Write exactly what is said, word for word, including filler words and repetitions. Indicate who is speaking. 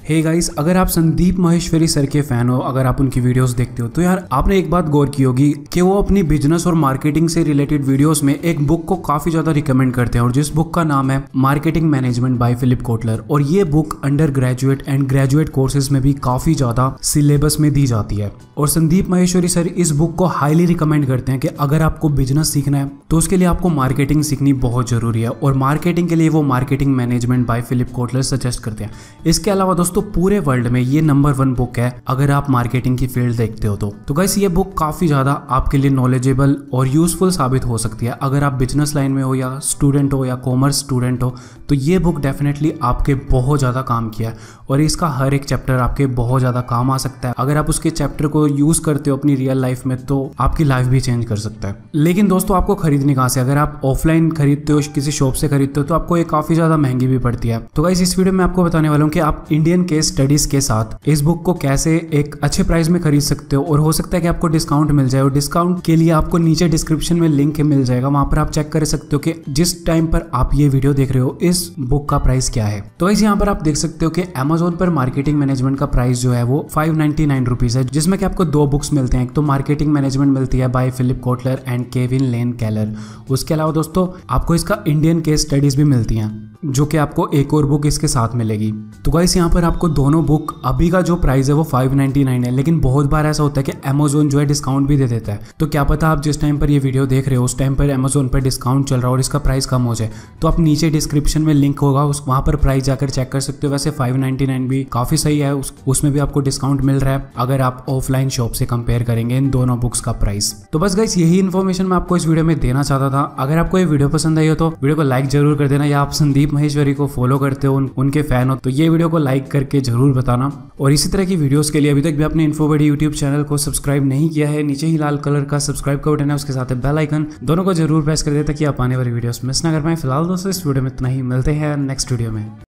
Speaker 1: हे guys, अगर आप Sandeep Maheshwari sir के फैन हो, अगर आप उनकी वीडियोस देखते हो तो यार आपने एक बात गौर की होगी कि वो अपनी बिजनेस और मार्केटिंग से रिलेटेड वीडियोस में एक बुक को काफी ज्यादा रिकमेंड करते हैं और जिस बुक का नाम है marketing management by Philip Kotler. और ये book under graduate and graduate courses में भी काफी ज्यादा सिलेबस में दी जाती है। और संदीप माहेश्वरी सर इस बुक को हाईली रिकमेंड करते हैं कि अगर आपको बिजनेस सीखना है तो उसके लिए आपको मार्केटिंग सीखनी बहुत जरूरी है और मार्केटिंग के लिए वो marketing management by Philip Kotler suggest करते हैं। इसके अलावा दोस्तों पूरे वर्ल्ड में ये नंबर वन बुक है अगर आप मार्केटिंग की फील्ड देखते हो तो तो गाइस ये बुक काफी ज्यादा आपके लिए नॉलेजेबल और यूजफुल साबित हो सकती है। अगर आप बिजनेस लाइन में हो या स्टूडेंट हो या कॉमर्स स्टूडेंट हो तो ये बुक डेफिनेटली आपके बहुत ज्यादा काम किया है और इसका हर एक चैप्टर आपके बहुत ज्यादा काम आ सकता है। अगर आप उसके चैप्टर को यूज करते हो अपनी रियल लाइफ में तो आपकी लाइफ भी चेंज कर सकता है। लेकिन दोस्तों आपको खरीदनी कहाँ से? अगर आप ऑफलाइन खरीदते हो, किसी शॉप से खरीदते हो तो आपको ये काफी ज्यादा महंगी भी पड़ती है। तो गाइस इस वीडियो में आपको बताने वाला हूँ कि आप इंडियन केस स्टडीज के साथ इस बुक को कैसे एक अच्छे प्राइस में खरीद सकते हो और हो सकता है कि आपको डिस्काउंट मिल जाए। और डिस्काउंट के लिए आपको नीचे डिस्क्रिप्शन में लिंक मिल जाएगा, वहां पर आप चेक कर सकते हो कि जिस टाइम पर आप ये वीडियो देख रहे हो इस बुक का प्राइस क्या है। तो इस यहाँ पर आप देख सकते हो कि अमेजोन पर मार्केटिंग मैनेजमेंट का प्राइस जो है वो फाइव नाइनटी नाइन रुपीज है, जिसमें कि आपको दो बुक्स मिलते हैं। एक तो मार्केटिंग मैनेजमेंट मिलती है by Philip Kotler and Kevin Lane Keller. उसके अलावा दोस्तों आपको इसका इंडियन केस स्टडीज भी मिलती हैं जो कि आपको एक और बुक इसके साथ मिलेगी। तो गाइस यहाँ पर आपको दोनों बुक अभी का जो प्राइस है वो फाइव नाइनटी नाइन है, लेकिन बहुत बार ऐसा होता है कि अमेजोन जो है डिस्काउंट भी दे देता है। तो क्या पता आप जिस टाइम पर ये वीडियो देख रहे हो उस टाइम पर अमेजोन पर डिस्काउंट चल रहा हो और इसका प्राइस कम हो जाए, तो आप नीचे डिस्क्रिप्शन में लिंक होगा उस वहाँ पर प्राइस जाकर चेक कर सकते हो। वैसे फाइव नाइनटी नाइन भी काफी सही है, उस, उसमें भी आपको डिस्काउंट मिल रहा है अगर आप ऑफलाइन शॉप से कंपेयर करेंगे इन दोनों बुक्स का प्राइस। तो बस गाइस यही इन्फॉर्मेशन मैं आपको इस वीडियो में देना चाहता था। अगर आपको ये वीडियो पसंद आई हो तो वीडियो को लाइक जरूर कर देना, या आप संदीप माहेश्वरी को फॉलो करते हो, उन, उनके फैन हो तो ये वीडियो को लाइक करके जरूर बताना। और इसी तरह की वीडियोस के लिए अभी तक भी अपने इन्फोबडी यूट्यूब चैनल को सब्सक्राइब नहीं किया है, नीचे ही लाल कलर का सब्सक्राइब का बटन है, उसके साथ बेल आइकन, दोनों को जरूर प्रेस कर दे ताकि आप आने वाली वीडियोस मिस ना कर पाए। फिलहाल दोस्तों इस वीडियो में इतना ही, मिलते हैं नेक्स्ट वीडियो में।